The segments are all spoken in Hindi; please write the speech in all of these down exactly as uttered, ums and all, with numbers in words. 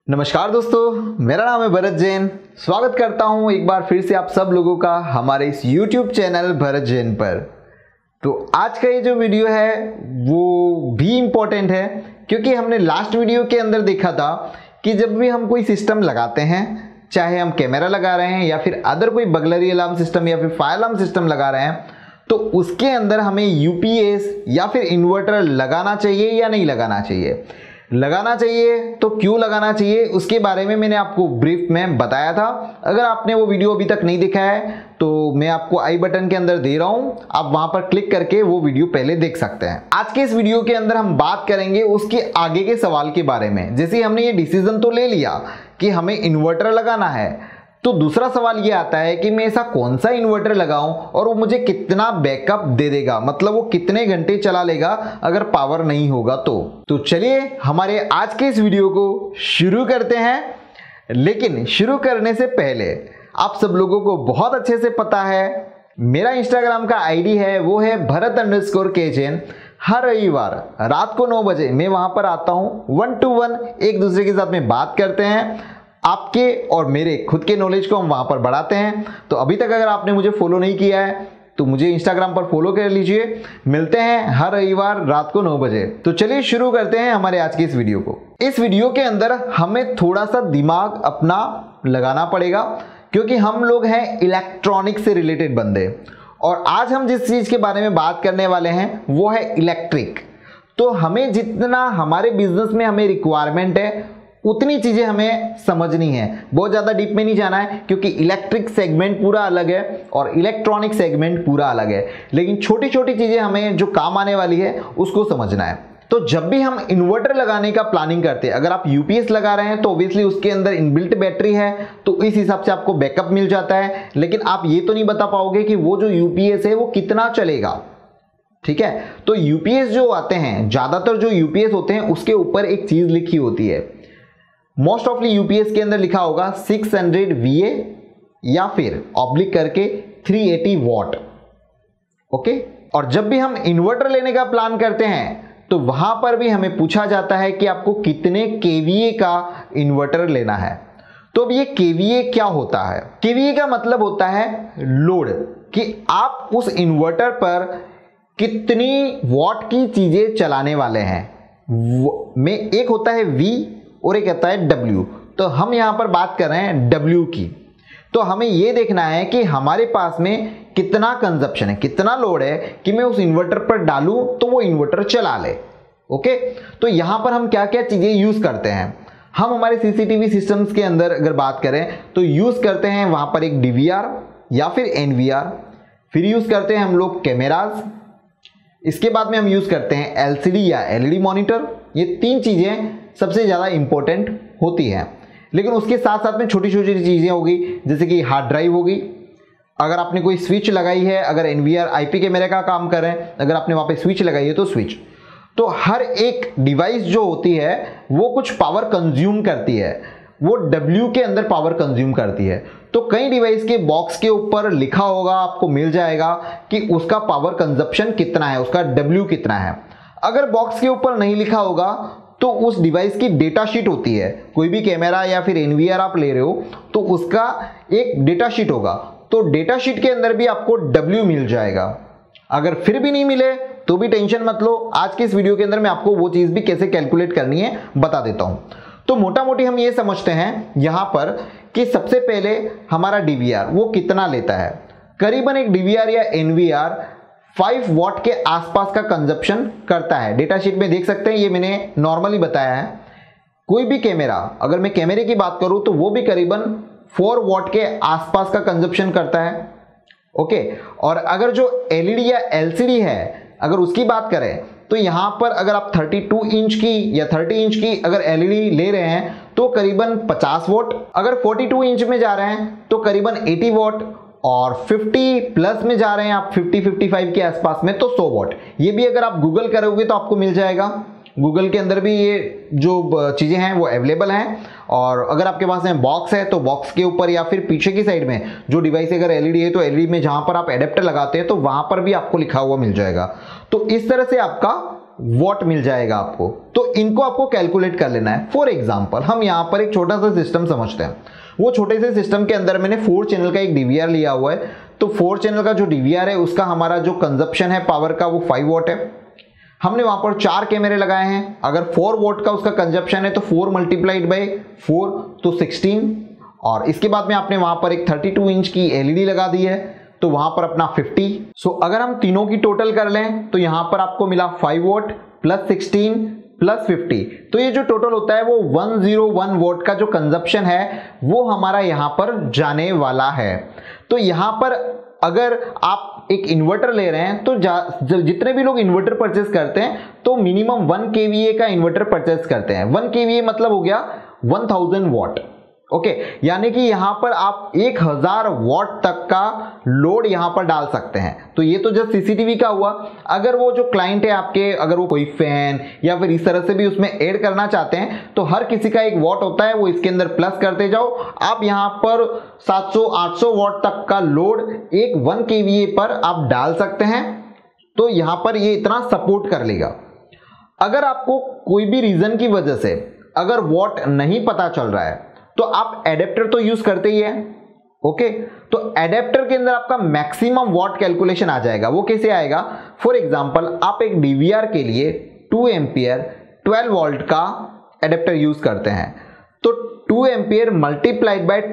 नमस्कार दोस्तों, मेरा नाम है भरत जैन। स्वागत करता हूं एक बार फिर से आप सब लोगों का हमारे इस यूट्यूब चैनल भरत जैन पर। तो आज का ये जो वीडियो है वो भी इम्पोर्टेंट है, क्योंकि हमने लास्ट वीडियो के अंदर देखा था कि जब भी हम कोई सिस्टम लगाते हैं, चाहे हम कैमरा लगा रहे हैं या फिर अदर कोई बगलरी अलार्म सिस्टम या फिर फायर अलार्म सिस्टम लगा रहे हैं, तो उसके अंदर हमें यूपीएस या फिर इन्वर्टर लगाना चाहिए या नहीं लगाना चाहिए। लगाना चाहिए तो क्यों लगाना चाहिए, उसके बारे में मैंने आपको ब्रीफ में बताया था। अगर आपने वो वीडियो अभी तक नहीं देखा है तो मैं आपको आई बटन के अंदर दे रहा हूं, आप वहां पर क्लिक करके वो वीडियो पहले देख सकते हैं। आज के इस वीडियो के अंदर हम बात करेंगे उसके आगे के सवाल के बारे में। जैसे हमने ये डिसीजन तो ले लिया कि हमें इन्वर्टर लगाना है, तो दूसरा सवाल ये आता है कि मैं ऐसा कौन सा इन्वर्टर लगाऊं और वो मुझे कितना बैकअप दे देगा, मतलब वो कितने घंटे चला लेगा अगर पावर नहीं होगा तो। तो चलिए हमारे आज के इस वीडियो को शुरू करते हैं। लेकिन शुरू करने से पहले आप सब लोगों को बहुत अच्छे से पता है मेरा इंस्टाग्राम का आईडी है, वो है भरत अंडरस्कोर के जैन। हर रविवार रात को नौ बजे मैं वहां पर आता हूं, वन टू वन एक दूसरे के साथ में बात करते हैं। आपके और मेरे खुद के नॉलेज को हम वहां पर बढ़ाते हैं। तो अभी तक अगर आपने मुझे फॉलो नहीं किया है तो मुझे इंस्टाग्राम पर फॉलो कर लीजिए। मिलते हैं हर रविवार रात को नौ बजे। तो चलिए शुरू करते हैं हमारे आज की इस वीडियो को। इस वीडियो के अंदर हमें थोड़ा सा दिमाग अपना लगाना पड़ेगा, क्योंकि हम लोग हैं इलेक्ट्रॉनिक से रिलेटेड बंदे, और आज हम जिस चीज के बारे में बात करने वाले हैं वो है इलेक्ट्रिक। तो हमें जितना हमारे बिजनेस में हमें रिक्वायरमेंट है उतनी चीजें हमें समझनी है, बहुत ज्यादा डीप में नहीं जाना है, क्योंकि इलेक्ट्रिक सेगमेंट पूरा अलग है और इलेक्ट्रॉनिक सेगमेंट पूरा अलग है। लेकिन छोटी छोटी चीजें हमें जो काम आने वाली है उसको समझना है। तो जब भी हम इन्वर्टर लगाने का प्लानिंग करते हैं, अगर आप यूपीएस लगा रहे हैं तो ऑब्वियसली उसके अंदर इनबिल्ट बैटरी है, तो इस हिसाब से आपको बैकअप मिल जाता है। लेकिन आप ये तो नहीं बता पाओगे कि वो जो यूपीएस है वो कितना चलेगा। ठीक है, तो यूपीएस जो आते हैं, ज्यादातर जो यूपीएस होते हैं उसके ऊपर एक चीज लिखी होती है। मोस्ट ऑफली यूपीएस के अंदर लिखा होगा सिक्स हंड्रेड वीए या फिर ऑब्लिक करके थ्री एटी वॉट। ओके, और जब भी हम इन्वर्टर लेने का प्लान करते हैं तो वहां पर भी हमें पूछा जाता है कि आपको कितने केवीए का इन्वर्टर लेना है। तो अब ये केवीए क्या होता है? केवीए का मतलब होता है लोड, कि आप उस इन्वर्टर पर कितनी वॉट की चीजें चलाने वाले हैं। में एक होता है वी और एक आता है डब्ल्यू। तो हम यहां पर बात कर रहे हैं डब्ल्यू की। तो हमें यह देखना है कि हमारे पास में कितना कंजप्शन है, कितना लोड है कि मैं उस इन्वर्टर पर डालूं तो वो इन्वर्टर चला ले। ओके, तो यहां पर हम क्या क्या चीजें यूज करते हैं। हम हमारे सीसीटीवी सिस्टम्स के अंदर अगर बात करें तो यूज करते हैं वहां पर एक डीवीआर या फिर एनवीआर, फिर यूज करते हैं हम लोग कैमराज, इसके बाद में हम यूज करते हैं एलसीडी या एलईडी मॉनिटर। ये तीन चीजें सबसे ज्यादा इंपॉर्टेंट होती है। लेकिन उसके साथ साथ में छोटी छोटी चीजें होगी, जैसे कि हार्ड ड्राइव होगी। अगर आपने कोई स्विच लगाई है, अगर एनवीआर आईपी कैमरे का काम कर रहे हैं, अगर आपने वहां पे स्विच लगाई है तो स्विच। तो हर एक डिवाइस जो होती है वो कुछ पावर कंज्यूम करती है, वो डब्ल्यू के अंदर पावर कंज्यूम करती है। तो कई डिवाइस के बॉक्स के ऊपर लिखा होगा, आपको मिल जाएगा कि उसका पावर कंजप्शन कितना है, उसका डब्ल्यू कितना है। अगर बॉक्स के ऊपर नहीं लिखा होगा तो उस डिवाइस की डेटा शीट होती है, कोई भी कैमरा या फिर एनवीआर आप ले रहे हो तो उसका एक डेटा शीट होगा, तो डेटा शीट के अंदर भी आपको डब्ल्यू मिल जाएगा। अगर फिर भी नहीं मिले तो भी टेंशन मत लो, आज के इस वीडियो के अंदर मैं आपको वो चीज भी कैसे कैलकुलेट करनी है बता देता हूं। तो मोटा मोटी हम ये समझते हैं यहां पर कि सबसे पहले हमारा डीवीआर वो कितना लेता है। करीबन एक डीवीआर या एनवीआर फाइव वॉट के आसपास का कंजप्शन करता है। डेटा शीट में देख सकते हैं, ये मैंने नॉर्मली बताया है। कोई भी कैमरा, अगर मैं कैमरे की बात करूं तो वो भी करीबन फोर वॉट के आसपास का कंजप्शन करता है। ओके, और अगर जो एलईडी या एलसीडी है अगर उसकी बात करें तो यहां पर अगर आप थर्टी टू इंच की या थर्टी इंच की अगर एलईडी ले रहे हैं तो करीबन पचास वॉट, अगर फोर्टी टू इंच में जा रहे हैं तो करीबन अस्सी वॉट, और फिफ्टी प्लस में जा रहे हैं आप फिफ्टी फिफ्टी फाइव के आसपास में तो सौ वॉट। ये भी अगर आप गूगल करोगे तो आपको मिल जाएगा। गूगल के अंदर भी ये जो चीजें हैं वो अवेलेबल हैं। और अगर आपके पास में बॉक्स है तो बॉक्स के ऊपर या फिर पीछे की साइड में जो डिवाइस अगर एलईडी है तो एलईडी में जहां पर आप एडेप्टर लगाते हैं तो वहां पर भी आपको लिखा हुआ मिल जाएगा। तो इस तरह से आपका वॉट मिल जाएगा आपको। तो इनको आपको कैलकुलेट कर लेना है। फॉर एग्जांपल हम यहाँ पर एक छोटा सा सिस्टम समझते हैं। वो छोटे से सिस्टम के अंदर मैंने फोर चैनल का एक डीवीआर लिया हुआ है। तो फोर चैनल का जो डीवीआर है उसका हमारा जो कंजप्शन है पावर का वो फाइव वॉट है। हमने वहां पर चार कैमरे लगाए हैं। अगर फोर वॉट का उसका कंजप्शन है तो फोर मल्टीप्लाइड बाई फोर तो सिक्सटीन, और इसके बाद में आपने वहां पर एक थर्टी टू इंच की एलईडी लगा दी है तो वहां पर अपना फिफ्टी। सो अगर हम तीनों की टोटल कर लें तो यहां पर आपको मिला five watt plus sixteen plus fifty. तो ये जो टोटल होता है वो वन जीरो वन वॉट का जो कंजप्शन है वो हमारा यहां पर जाने वाला है। तो यहां पर अगर आप एक इन्वर्टर ले रहे हैं तो जितने भी लोग इन्वर्टर परचेस करते हैं तो मिनिमम वन केवीए का इन्वर्टर परचेस करते हैं। वन केवीए मतलब हो गया वन थाउजेंड वॉट। ओके, यानी कि यहां पर आप एक हज़ार वॉट तक का लोड यहां पर डाल सकते हैं। तो ये तो जस्ट सीसीटीवी का हुआ। अगर वो जो क्लाइंट है आपके, अगर वो कोई फैन या फिर इस तरह से भी उसमें ऐड करना चाहते हैं तो हर किसी का एक वॉट होता है, वो इसके अंदर प्लस करते जाओ। आप यहां पर सात सौ आठ सौ वॉट तक का लोड एक वन केवीए पर आप डाल सकते हैं। तो यहां पर ये इतना सपोर्ट कर लेगा। अगर आपको कोई भी रीजन की वजह से अगर वॉट नहीं पता चल रहा है तो आप एडेप्टर तो यूज करते ही है। ओके, तो एडेप्टर के अंदर आपका मैक्सिमम वॉट कैलकुलेशन आ जाएगा। वो कैसे आएगा? फॉर एग्जांपल आप एक डीवीआर के लिए टू एम्पियर ट्वेल्व वोल्ट का एडेप्टर यूज करते हैं तो two ampere multiplied by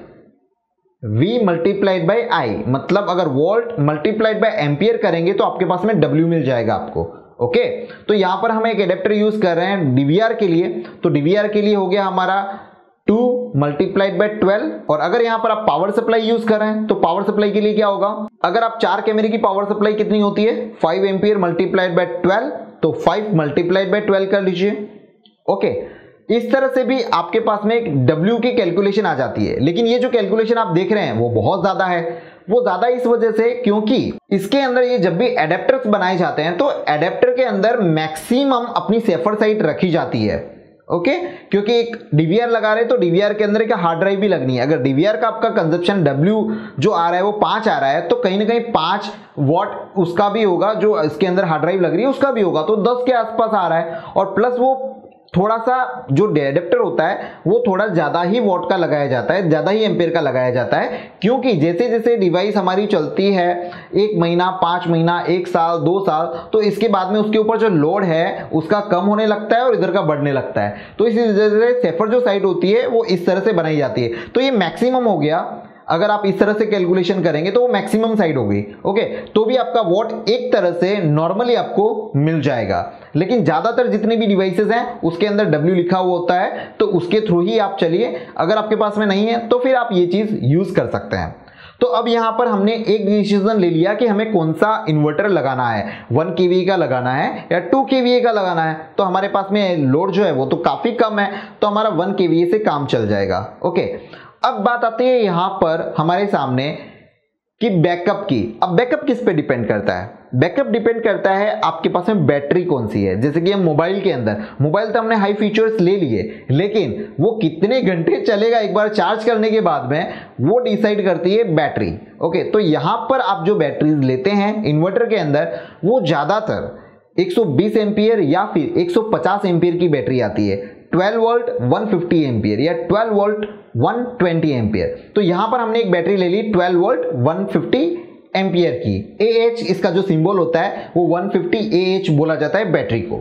twelve V multiplied by I, मतलब अगर वोल्ट मल्टीप्लाइड बाय एम्पियर करेंगे तो आपके पास में W मिल जाएगा आपको। ओके, तो यहां पर हम एक एडेप्टर यूज कर रहे हैं डीवीआर के लिए। तो डीवीआर के लिए हो गया हमारा टू मल्टीप्लाइड बाय ट्वेल्व। और अगर यहां पर आप पावर सप्लाई यूज कर रहे हैं तो पावर सप्लाई के लिए क्या होगा? अगर आप चार कैमरे की पावर सप्लाई कितनी होती है? Five ampere multiplied by twelve, तो फाइव मल्टीप्लाइड बाय ट्वेल्व कर लीजिए। ओके, इस तरह से भी आपके पास में एक W की कैलकुलेशन आ जाती है। लेकिन ये जो कैलकुलेशन आप देख रहे हैं वो बहुत ज्यादा है। वो ज्यादा इस वजह से क्योंकि इसके अंदर ये जब भी एडेप्टर्स बनाए जाते हैं तो एडेप्टर के अंदर मैक्सिमम अपनी सेफर साइड रखी जाती है। Okay okay? क्योंकि एक डीवीआर लगा रहे तो डीवीआर के अंदर एक हार्ड ड्राइव भी लगनी है। अगर डीवीआर का आपका कंजप्शन W जो आ रहा है वो पांच आ रहा है तो कहीं ना कहीं पांच वॉट उसका भी होगा, जो इसके अंदर हार्ड ड्राइव लग रही है उसका भी होगा, तो दस के आसपास आ रहा है। और प्लस वो थोड़ा सा जो एडेप्टर होता है वो थोड़ा ज्यादा ही वॉट का लगाया जाता है, ज्यादा ही एम्पेयर का लगाया जाता है। क्योंकि जैसे जैसे डिवाइस हमारी चलती है एक महीना, पांच महीना, एक साल, दो साल, तो इसके बाद में उसके ऊपर जो लोड है उसका कम होने लगता है और इधर का बढ़ने लगता है। तो इसी वजह से सेफर जो साइड होती है वो इस तरह से बनाई जाती है। तो ये मैक्सिमम हो गया। अगर आप इस तरह से कैलकुलेशन करेंगे तो वो मैक्सिमम साइड होगी। ओके, तो भी आपका वॉट एक तरह से नॉर्मली आपको मिल जाएगा। लेकिन ज्यादातर जितने भी डिवाइसेस हैं उसके अंदर W लिखा हुआ होता है तो उसके थ्रू ही आप चलिए। अगर आपके पास में नहीं है तो फिर आप ये चीज यूज कर सकते हैं। तो अब यहां पर हमने एक डिसीजन ले लिया कि हमें कौन सा इन्वर्टर लगाना है, वन केवीए का लगाना है या टू केवीए का लगाना है। तो हमारे पास में लोड जो है वो तो काफी कम है तो हमारा वन केवीए से काम चल जाएगा। ओके, अब बात आती है यहां पर हमारे सामने कि बैकअप की। अब बैकअप किस पे डिपेंड करता है? बैकअप डिपेंड करता है आपके पास में बैटरी कौन सी है। जैसे कि हम मोबाइल के अंदर, मोबाइल तो हमने हाई फीचर्स ले लिए लेकिन वो कितने घंटे चलेगा एक बार चार्ज करने के बाद में वो डिसाइड करती है बैटरी। ओके, तो यहां पर आप जो बैटरीज लेते हैं इन्वर्टर के अंदर वो ज्यादातर एक सौ बीस एम्पियर या फिर एक सौ पचास एम्पियर की बैटरी आती है। Twelve volt one fifty ampere या twelve volt one twenty ampere. तो यहां पर हमने एक बैटरी ले ली twelve volt one fifty ampere की। ए एच इसका जो सिंबल होता है वो वन फिफ्टी ए एच बोला जाता है बैटरी को।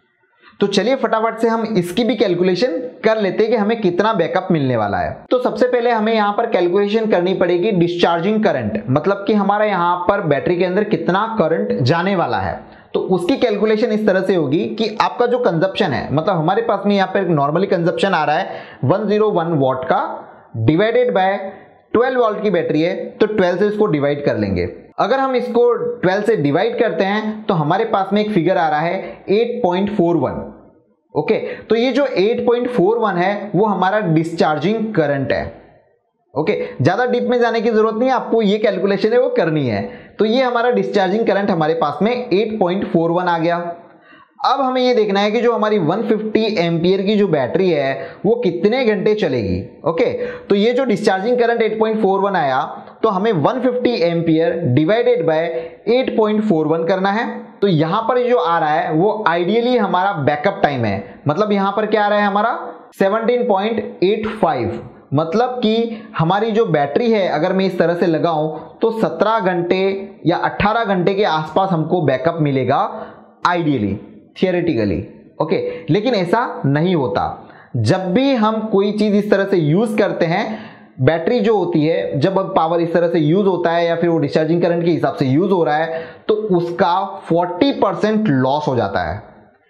तो चलिए फटाफट से हम इसकी भी कैलकुलेशन कर लेते हैं कि हमें कितना बैकअप मिलने वाला है। तो सबसे पहले हमें यहां पर कैलकुलेशन करनी पड़ेगी डिस्चार्जिंग करंट, मतलब कि हमारा यहां पर बैटरी के अंदर कितना करंट जाने वाला है। तो उसकी कैलकुलेशन इस तरह से होगी कि आपका जो कंजप्शन है, मतलब हमारे पास में यहाँ पर नॉर्मली कंजप्शन आ रहा है वन जीरो वन वॉट का, डिवाइडेड बाय ट्वेल्व वोल्ट की बैटरी है तो ट्वेल्व से इसको डिवाइड कर लेंगे। अगर हम इसको ट्वेल्व से डिवाइड करते हैं तो हमारे पास में एक फिगर आ रहा है eight point four one. Okay, तो ये जो एट पॉइंट फोर वन है वो हमारा डिस्चार्जिंग करंट है। ओके, ज्यादा डीप में जाने की जरूरत नहीं है, आपको ये कैलकुलेशन है वो करनी है। तो ये हमारा डिस्चार्जिंग करंट हमारे पास में एट पॉइंट फोर वन आ गया। अब हमें ये देखना है कि जो हमारी वन फिफ्टी एम्पियर की जो बैटरी है वो कितने घंटे चलेगी। ओके, तो ये जो discharging current eight point four one आया तो हमें one fifty ampere divided by eight point four one करना है। तो यहां पर जो आ रहा है वो आइडियली हमारा बैकअप टाइम है, मतलब यहां पर क्या आ रहा है हमारा सेवनटीन पॉइंट एट फाइव, मतलब कि हमारी जो बैटरी है अगर मैं इस तरह से लगाऊं तो सत्रह घंटे या अठारह घंटे के आसपास हमको बैकअप मिलेगा आइडियली, थियोरेटिकली। ओके, लेकिन ऐसा नहीं होता। जब भी हम कोई चीज इस तरह से यूज करते हैं, बैटरी जो होती है जब पावर इस तरह से यूज होता है या फिर वो डिस्चार्जिंग करंट के हिसाब से यूज हो रहा है तो उसका चालीस परसेंट लॉस हो जाता है।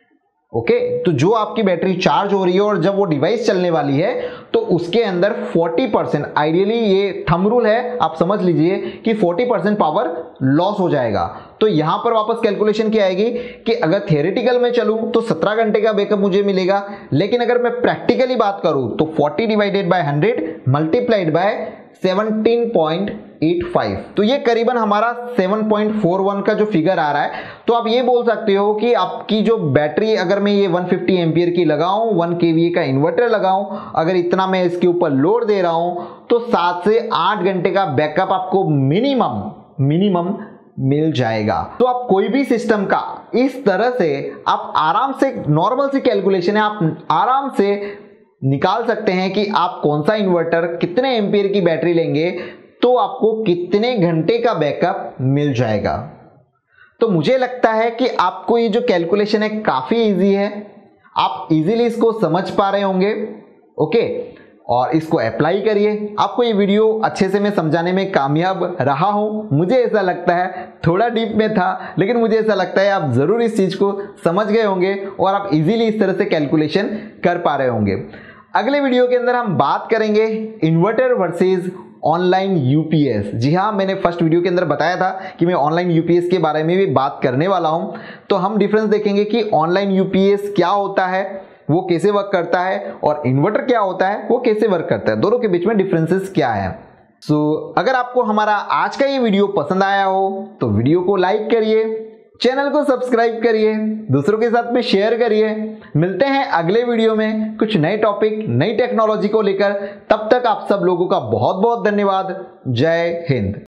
Okay okay? तो जो आपकी बैटरी चार्ज हो रही है और जब वो डिवाइस चलने वाली है तो उसके अंदर चालीस परसेंट, आइडियली ये थंब रूल है, आप समझ लीजिए कि चालीस परसेंट पावर लॉस हो जाएगा। तो यहां पर वापस कैलकुलेशन क्या आएगी कि अगर थियोरेटिकल में चलूं तो सत्रह घंटे का बैकअप मुझे मिलेगा, लेकिन अगर मैं प्रैक्टिकली बात करूं तो चालीस divided by hundred multiplied by seventeen point eight five, तो ये करीबन हमारा सेवन पॉइंट फोर वन का जो फिगर आ रहा है। तो आप ये बोल सकते हो कि आपकी जो बैटरी, अगर मैं ये वन फिफ्टी एम्पियर की लगाऊं, वन केवीए का इन्वर्टर लगाऊं, अगर इतना मैं इसके ऊपर लोड दे रहा हूं तो सात से आठ घंटे का बैकअप आपको मिनिमम मिनिमम मिल जाएगा। तो आप कोई भी सिस्टम का इस तरह से आप आराम से, नॉर्मल सी कैलकुलेशन है, आप आराम से निकाल सकते हैं कि आप कौन सा इन्वर्टर कितने एम्पियर की बैटरी लेंगे तो आपको कितने घंटे का बैकअप मिल जाएगा। तो मुझे लगता है कि आपको ये जो कैलकुलेशन है काफी इजी है, आप इजीली इसको समझ पा रहे होंगे। ओके, और इसको अप्लाई करिए। आपको ये वीडियो अच्छे से मैं समझाने में कामयाब रहा हूं, मुझे ऐसा लगता है। थोड़ा डीप में था लेकिन मुझे ऐसा लगता है आप जरूर इस चीज को समझ गए होंगे और आप इजीली इस तरह से कैलकुलेशन कर पा रहे होंगे। अगले वीडियो के अंदर हम बात करेंगे इन्वर्टर वर्सेस ऑनलाइन यूपीएस। जी हाँ, मैंने फर्स्ट वीडियो के अंदर बताया था कि मैं ऑनलाइन यूपीएस के बारे में भी बात करने वाला हूं। तो हम डिफरेंस देखेंगे कि ऑनलाइन यूपीएस क्या होता है, वो कैसे वर्क करता है, और इन्वर्टर क्या होता है, वो कैसे वर्क करता है, दोनों के बीच में डिफरेंसेस क्या है। सो so, अगर आपको हमारा आज का ये वीडियो पसंद आया हो तो वीडियो को लाइक करिए, चैनल को सब्सक्राइब करिए, दूसरों के साथ में शेयर करिए। मिलते हैं अगले वीडियो में कुछ नए टॉपिक, नई टेक्नोलॉजी को लेकर। तब तक आप सब लोगों का बहुत बहुत धन्यवाद। जय हिंद।